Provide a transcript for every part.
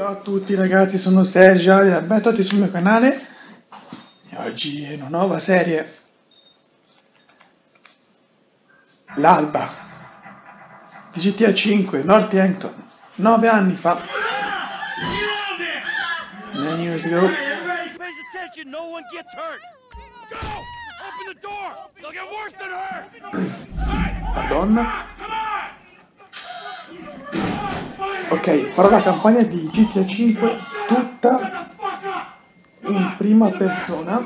Ciao a tutti ragazzi, sono Sergio e benvenuti sul mio canale e oggi è una nuova serie, l'alba di GTA 5 Northampton, 9 anni fa. Many years ago. Madonna. Ok, farò la campagna di GTA 5 tutta in prima persona.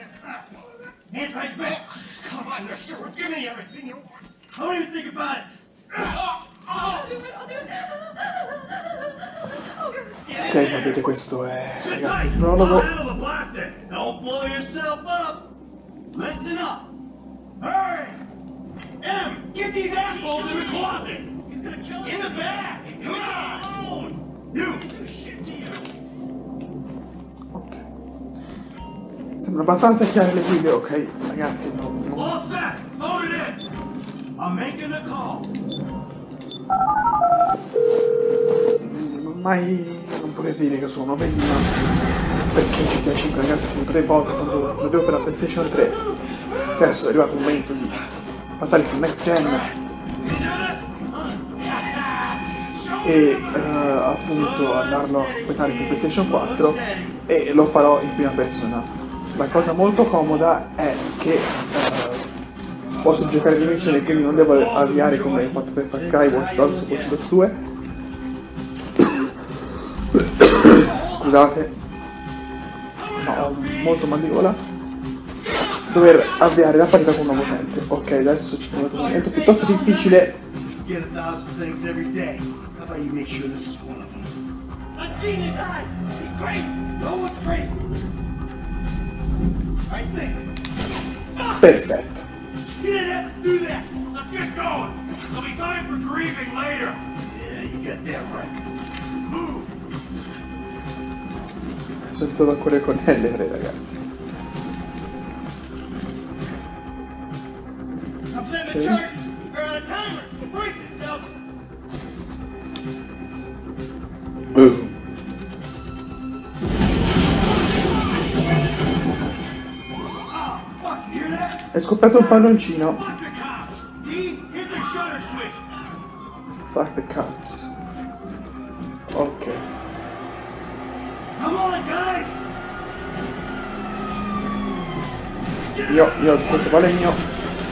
Ok, sapete, questo è, ragazzi, il prologo. Don't blow yourself up. Listen up. Hurry. M, get these assholes in the closet. He's gonna kill us. In the back. Come on. You. Shit to you. Ok. Sembra abbastanza chiare le guide, ok, ragazzi. All set. Load it in. I'm making the call. Mai non potete dire che sono belli, ma perché GTA 5, ragazzi, con 3 volte quando lo vedevo per la PlayStation 3. Adesso è arrivato il momento di passare sul next gen e appunto andarlo a completare per PlayStation 4, e lo farò in prima persona. La cosa molto comoda è che posso giocare le missioni, quindi non devo avviare come ho fatto per Far Cry, Watch Dogs o Watch Dogs 2. Scusate, no, ho molto mal di gola. Dover avviare la partita con un nuovo utente. Ok, adesso c'è un momento piuttosto difficile. Perfetto. Sono tutto da correre con L3, ragazzi. Okay. È scoppiato un palloncino. Fuck the cops. Ok. Io, questo vale mio.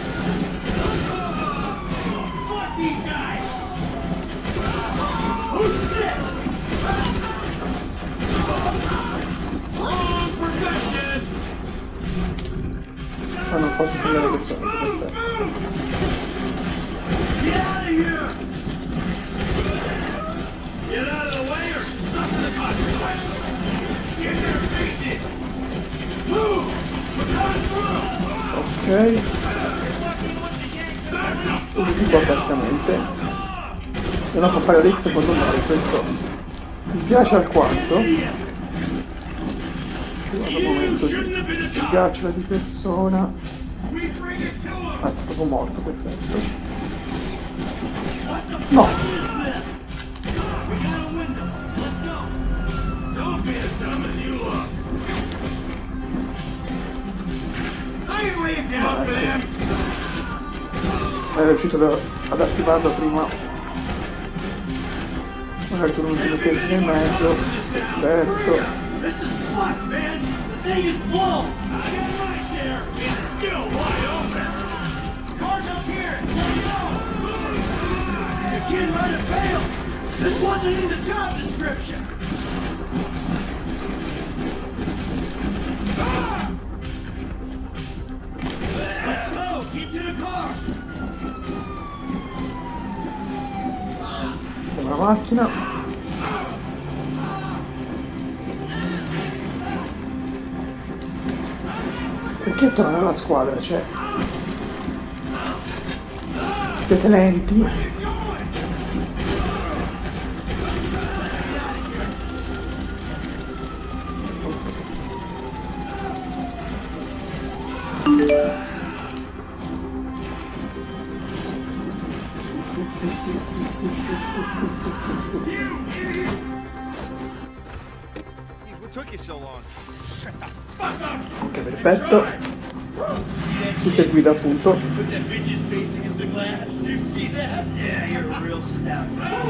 Ma non posso prendere le persone, perfetto. Ok. Tutto praticamente. E non compare l'X secondo me, questo mi piace alquanto. Al momento di sgaccia di persona. Anzi, proprio morto, perfetto. No! È riuscito ad attivarlo prima. Magari tu non ti mettessi nel mezzo. Perfetto. Una macchina. Perché tornare alla squadra? Cioè, siete lenti? Ok, perfetto. Tutte guida appunto. Put that bitch's face against the glass. You see that? Yeah, you're a real stout.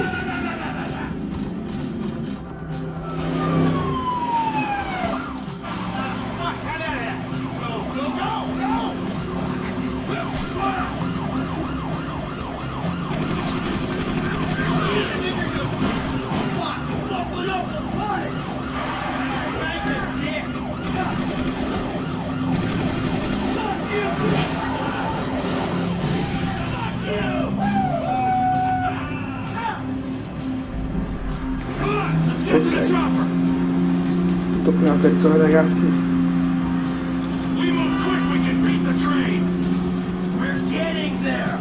Tutto prima persona, ragazzi. We move quick, we can beat the train. We're getting there.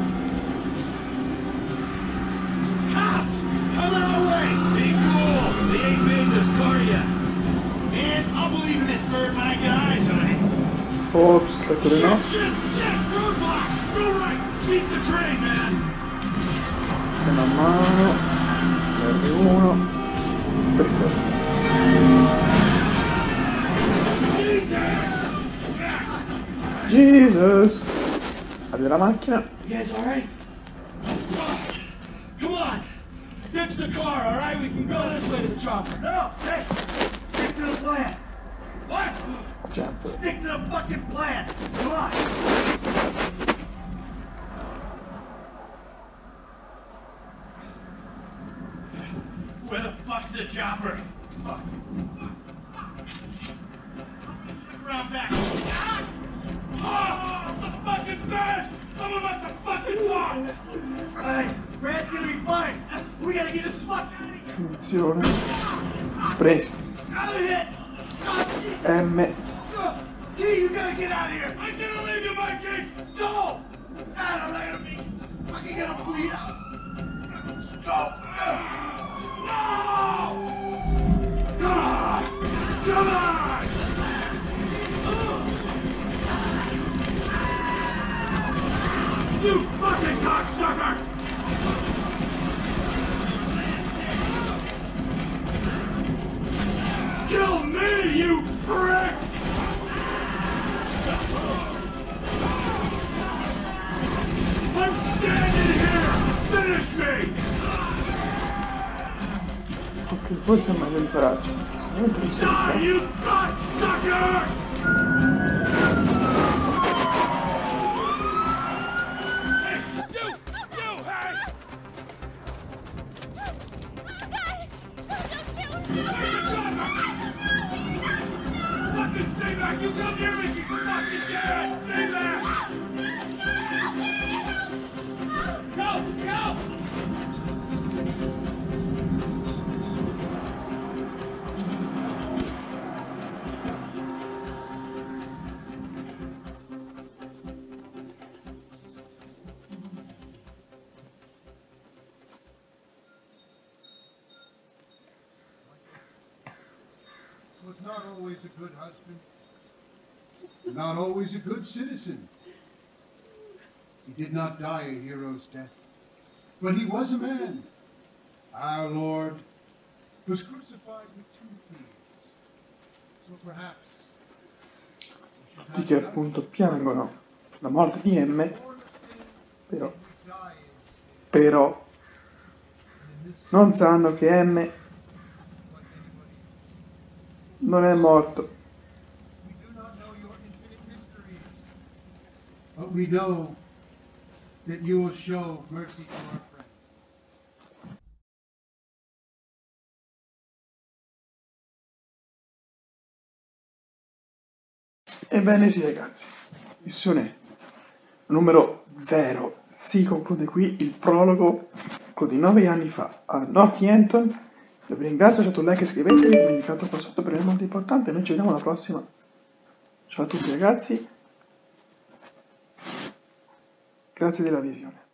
Cops, coming our way. Be cool. They ain't made this car yet. Man, I'll believe in this bird when I get eyes on it. Ops, aspetta, no. Shit, roadblock. Go right. Beat the train, man. Una mano. Perde uno. Perfetto. Jesus! Apri la macchina. You guys alright? Come on! Ditch the car, alright? We can go this way to the chopper. No! Hey! Stick to the plan! What? Jump. Stick to the fucking plan! Come on! Where the fuck's the chopper? Fuck. Around back. Ah! Oh, the fucking bed! Someone must have fucking talked! Alright, Brad's gonna be fine. We gotta get the fuck out of here. Attenzione. Preso. Another hit! Oh, Jesus! M. T, you gotta get out of here! I can't leave you, Mikey! No! God, I'm not gonna be fucking gonna bleed out! Go! No! Come on! Come on! You fucking cocksuckers! Kill me, you pricks! I'm standing here! Finish me! Ok, poi sembra di impararci. Sicuramente riesco a Die, fare. you cocksuckers! Hey, you! Hey! Fucking stay back! You come near me, you fucking dead! Stay back! Go! Go! Was not always a good husband, not always a good citizen. He did not die a hero's death, but he was a man. Our Lord was crucified with 2 thieves, so perhaps Tutti che appunto piangono la morte di M, però non sanno che M non è morto. we do not know your infinite mysteries, but we know that you will show mercy to our friends. Ebbene sì ragazzi, missione numero 0 si conclude qui il prologo di 9 anni fa a Northampton. Vi ringrazio, lasciate un like e iscrivetevi come indicato qua sotto, per me è molto importante. Noi ci vediamo alla prossima. Ciao a tutti ragazzi, grazie della visione.